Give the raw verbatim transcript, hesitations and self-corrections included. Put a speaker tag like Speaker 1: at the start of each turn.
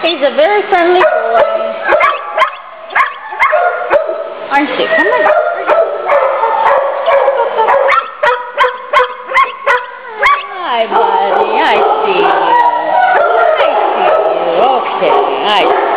Speaker 1: He's a very friendly boy. Aren't you? Come on. Hi, buddy. I see you. I see you. Okay. I see you.